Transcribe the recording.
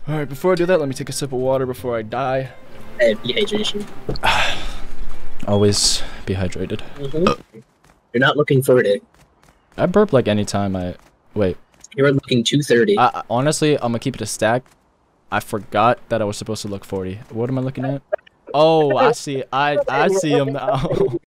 Alright, before I do that, let me take a sip of water before I die. Hey, dehydration. Always be hydrated. You're not looking 40. I burp like anytime I... Wait. You're looking 230. Honestly, I'm gonna keep it a stack. I forgot that I was supposed to look 40. What am I looking at? Oh, I see. I see him now.